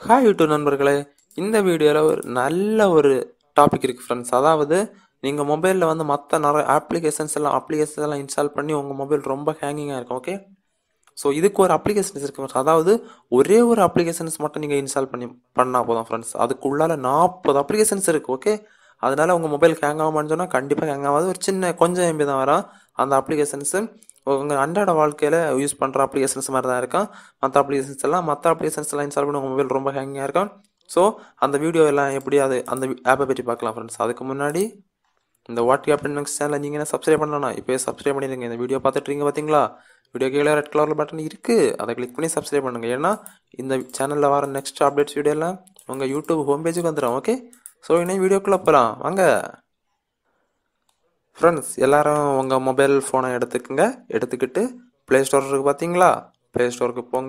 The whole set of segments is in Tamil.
ஹாய் யூடியூப் நண்பர்களே, இந்த வீடியோவில் ஒரு நல்ல ஒரு டாபிக் இருக்குது ஃப்ரெண்ட்ஸ். அதாவது நீங்கள் மொபைலில் வந்து மற்ற நிறைய அப்ளிகேஷன்ஸ் எல்லாம் இன்ஸ்டால் பண்ணி உங்கள் மொபைல் ரொம்ப ஹேங்கிங்காக இருக்கும். ஓகே, ஸோ இதுக்கு ஒரு அப்ளிகேஷன்ஸ் இருக்குது ஃப்ரெண்ட்ஸ். அதாவது ஒரே ஒரு அப்ளிகேஷன்ஸ் மட்டும் நீங்கள் இன்ஸ்டால் பண்ணால் போதும் ஃப்ரெண்ட்ஸ். அதுக்குள்ளால 40 அப்ளிகேஷன்ஸ் இருக்குது. ஓகே, அதனால உங்கள் மொபைல் ஹேங் ஆகாமல் சொன்னால் கண்டிப்பாக ஹேங் ஆகாது. ஒரு சின்ன கொஞ்சம் எம்பி தான் வரும். அந்த அப்ளிகேஷன்ஸு உங்கள் அன்றாட வாழ்க்கையில் யூஸ் பண்ணுற அப்ளிகேஷன்ஸ் மாதிரி தான் இருக்கும். மற்ற அப்ளிகேஷன்ஸ் எல்லாம் இன்ஸ்டால் பண்ணி உங்கள் மொபைல் ரொம்ப ஹேங்கிங்காக இருக்கும். ஸோ அந்த வீடியோ எல்லாம் எப்படி அந்த ஆப்பை பற்றி பார்க்கலாம் ஃப்ரெண்ட்ஸ். அதுக்கு முன்னாடி இந்த வாட்டி அப்படின்னு நெக்ஸ்ட் சேனலை நீங்கள் என்ன சப்ஸ்கிரைப் பண்ணலாம், இப்போ சப்ஸ்கிரைப் பண்ணிடுங்க. இந்த வீடியோ பார்த்துட்ருக்கீங்க பார்த்தீங்களா, வீடியோ கீழே ரெட் கலரில் பட்டன் இருக்குது, அதை கிளிக் பண்ணி சப்ஸ்கிரைப் பண்ணுங்கள். ஏன்னா இந்த சேனலில் வர நெக்ஸ்ட் அப்டேட்ஸ் வீடியோலாம் உங்கள் யூடியூப் ஹோம் பேஜுக்கு வந்துடும். ஓகே, ஸோ இன்னும் வீடியோக்குள்ளே போகலாம் வாங்க ஃப்ரெண்ட்ஸ். எல்லாரும் உங்கள் மொபைல் ஃபோனை எடுத்துக்கிட்டு ப்ளே ஸ்டோர் இருக்குது பார்த்தீங்களா, ப்ளே ஸ்டோருக்கு போங்க.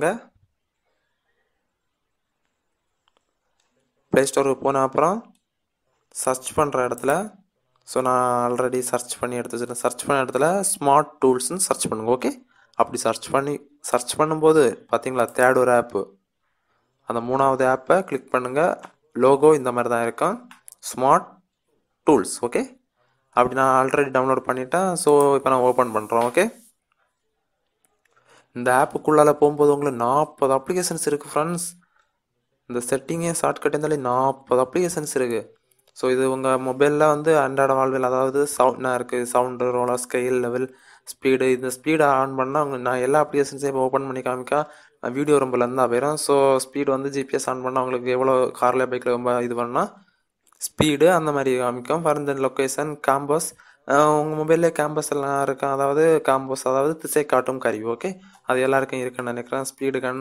ப்ளே ஸ்டோருக்கு போன அப்புறம் சர்ச் பண்ணுற இடத்துல, ஸோ நான் ஆல்ரெடி சர்ச் பண்ண இடத்துல ஸ்மார்ட் டூல்ஸ்னு சர்ச் பண்ணுங்க. ஓகே, அப்படி சர்ச் பண்ணும்போது பார்த்தீங்களா, தேர்ட் ஒரு ஆப்பு, அந்த மூணாவது ஆப்பை கிளிக் பண்ணுங்கள். லோகோ இந்த மாதிரி தான் இருக்கும், ஸ்மார்ட் டூல்ஸ். ஓகே, அப்படி நான் ஆல்ரெடி டவுன்லோட் பண்ணிட்டேன். ஸோ இப்போ நான் ஓப்பன் பண்ணுறோம். ஓகே, இந்த ஆப்புக்குள்ளால போகும்போது உங்களுக்கு 40 அப்ளிகேஷன்ஸ் இருக்குது ஃப்ரெண்ட்ஸ். இந்த செட்டிங்கே ஷார்ட்கட் இருந்தாலே 40 அப்ளிகேஷன்ஸ் இருக்குது. ஸோ இது உங்கள் மொபைலில் வந்து அன்றாட வாழ்வில், அதாவது சவுண்டாக இருக்குது, sound, roller, scale, level, speed. இந்த ஸ்பீடை ஆன் பண்ணால் நான் எல்லா அப்ளிகேஷன்ஸையும் ஓப்பன் பண்ணி காமிக்கா வீடியோ ரொம்ப லெந்தாக போயிடும். ஸோ ஸ்பீடு வந்து ஜிபிஎஸ் ஆன் பண்ணால் உங்களுக்கு எவ்வளோ காரில் பைக்கில் ரொம்ப இது பண்ணால் ஸ்பீடு அந்த மாதிரி காமிக்கும். ஃபார் தென் லொக்கேஷன், கேம்பஸ், உங்கள் மொபைல்லே கேம்பஸ் எல்லாம் இருக்கும். அதாவது திசை காட்டும் கருவி. ஓகே, அது எல்லாருக்கும் இருக்குன்னு நினைக்கிறேன். ஸ்பீடு கன்,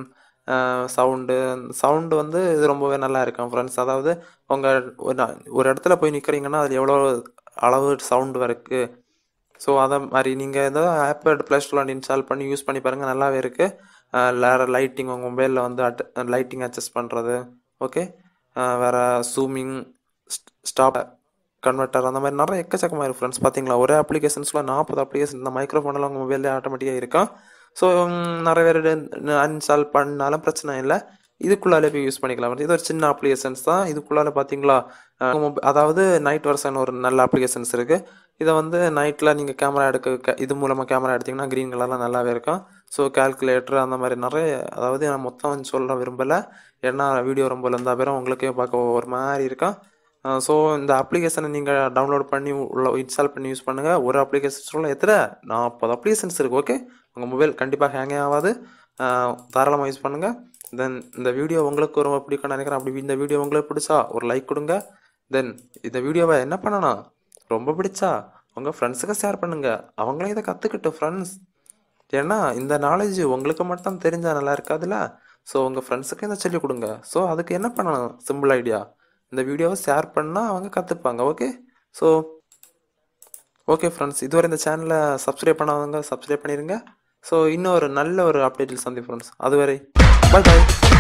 சவுண்டு வந்து இது ரொம்பவே நல்லா இருக்கும் ஃப்ரெண்ட்ஸ். அதாவது உங்கள் ஒரு இடத்துல போய் நிற்கிறீங்கன்னா அதில் எவ்வளோ அளவு சவுண்டு இருக்குது. ஸோ அதை மாதிரி நீங்கள் ஏதோ ஆப்பை ப்ளே ஸ்டோரில் இன்ஸ்டால் பண்ணி யூஸ் பண்ணி பாருங்கள், நல்லாவே இருக்குது. லைட்டிங், உங்கள் மொபைலில் வந்து லைட்டிங் அட்ஜஸ்ட் பண்ணுறது. ஓகே, வேறு ஜூமிங், ஸ்டாப் கன்வெர்ட்டர், அந்த மாதிரி நிறைய எக்கச்சக்கமாக இருக்குது ஃப்ரெண்ட்ஸ். பார்த்தீங்களா, ஒரே அப்ளிகேஷன்ஸில் 40 அப்ளிகேஷன். இந்த மைக்ரோஃபோனில் உங்கள் மொபைலில் ஆட்டோமேட்டிக்காக இருக்கும். ஸோ நிறைய பேர் அன்இன்ஸ்டால் பண்ணாலும் பிரச்சனை இல்லை, இதுக்குள்ளாலே போய் யூஸ் பண்ணிக்கலாம். இது ஒரு சின்ன அப்ளிகேஷன்ஸ் தான். இதுக்குள்ளால பார்த்தீங்களா, அதாவது நைட் வெர்ஷன் ஒரு நல்ல அப்ளிகேஷன்ஸ் இருக்குது. இதை வந்து நைட்டில் நீங்கள் கேமரா இது மூலமாக கேமரா எடுத்திங்கன்னா க்ரீன் கலரில் நல்லாவே இருக்கும். ஸோ கால்குலேட்டர் அந்த மாதிரி நிறைய, அதாவது நான் மொத்தம் சொல்ல விரும்பலை, ஏன்னா வீடியோ ரொம்ப இருந்தால் பேரும் உங்களுக்கே பார்க்க ஒரு மாதிரி இருக்கும். ஸோ இந்த அப்ளிகேஷனை நீங்கள் டவுன்லோட் பண்ணி இன்ஸ்டால் பண்ணி யூஸ் பண்ணுங்கள். ஒரு அப்ளிகேஷன்ஸில் 40 அப்ளிகேஷன்ஸ் இருக்குது. ஓகே, உங்கள் மொபைல் கண்டிப்பாக ஹேங்கே ஆகாது, தாராளமாக யூஸ் பண்ணுங்கள். தென் இந்த வீடியோ உங்களுக்கு ரொம்ப பிடிக்கும்னு நினைக்கிறேன். அப்படி இந்த வீடியோ உங்களுக்கு பிடிச்சா ஒரு லைக் கொடுங்க. தென் இந்த வீடியோவை என்ன பண்ணணும், ரொம்ப பிடிச்சா உங்கள் ஃப்ரெண்ட்ஸுக்கு ஷேர் பண்ணுங்கள், அவங்களே இதை கற்றுக்கிட்டு ஃப்ரெண்ட்ஸ். ஏன்னா இந்த நாலேஜ் உங்களுக்கு மட்டும் தெரிஞ்சால் நல்லா இருக்காதுல்ல. ஸோ உங்கள் ஃப்ரெண்ட்ஸுக்கு இதை சொல்லிக் கொடுங்க. ஸோ அதுக்கு என்ன பண்ணணும், சிம்பிள் ஐடியா, இந்த வீடியோவை ஷேர் பண்ணால் அவங்க கற்றுப்பாங்க. ஓகே, ஸோ ஓகே ஃப்ரெண்ட்ஸ், இதுவரை இந்த சேனலை சப்ஸ்கிரைப் பண்ணாதவங்க சப்ஸ்கிரைப் பண்ணிடுங்க. ஸோ இன்னும் ஒரு நல்ல ஒரு அப்டேட்டில் சந்திப்போம் ஃப்ரெண்ட்ஸ். அதுவரை பாய் பாய்.